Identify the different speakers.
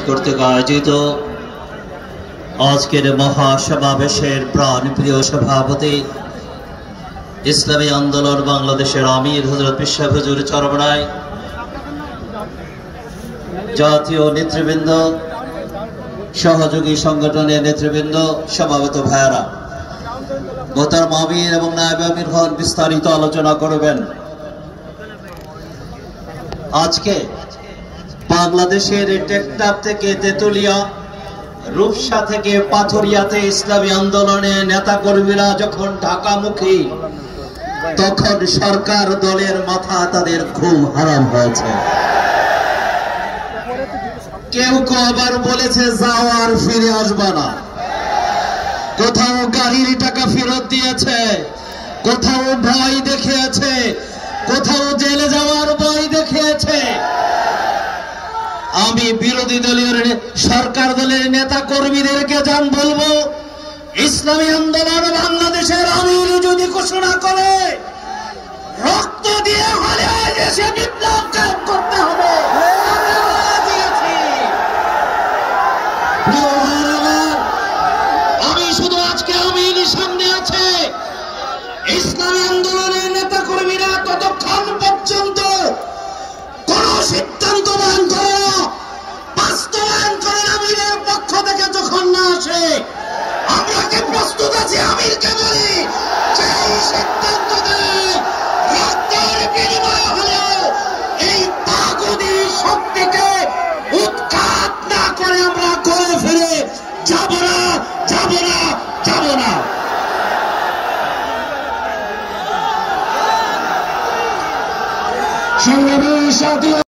Speaker 1: কর্তৃক আয়োজিত আজকের মহাসমাবেশের প্রাণপ্রিয় সভাপতি ইসলামী আন্দোলন বাংলাদেশের আমির হযরত পিশা হুজুর চরমনাই, জাতীয় নেতৃবৃন্দ, সহযোগী সংগঠনের নেতৃবৃন্দ, সমাবেত ভাইয়েরা, মোহতারাম আমির এবং নায়েব আমির হন বিস্তারিত আলোচনা করবেন। আজকে বাংলাদেশের টেকনাফ থেকে তেতুলিয়া, রূপসা থেকে পাথরিয়াতে ইসলামী আন্দোলনের নেতাকর্মীরা যখন ঢাকামুখী, তখন সরকার দলের মাথা তাদের ঘুম হারাম হয়েছে। কেউ কেউ আবার বলেছে যাও আর ফিরে আসবা না। কোথাও গাড়ির টাকা ফেরত দিয়েছে, কোথাও ভয় দেখিয়েছে, কোথাও জেলে যাওয়ার ভয় দেখিয়েছে। আমি বিরোধী দলীয় সরকার দলের নেতা কর্মীদেরকে জান বলবো, ইসলামী আন্দোলন বাংলাদেশের আমির যদি ঘোষণা করে রক্ত দিয়ে হলে দেশে বিপ্লব কায়েম করতে হবে। আমি শুধু আজকে আমির সামনে আছে, ইসলামী আন্দোলনের নেতা কর্মীরা ততক্ষণ পর্যন্ত কোন সিদ্ধান্ত গ্রহণ করে না, বাস্তবায়ন করেন আমিরের পক্ষ থেকে যখন না আসে, আমরা কি প্রস্তুত আছি আমিরকে বলি সেই সিদ্ধান্ত দেয় রক্তের বিনিময় হলেও এই তাগুতি শক্তিকে উৎখাত না করে আমরা ঘুরে ফিরে যাব না, যাব না, যাব না। সংগ্রামী সাথী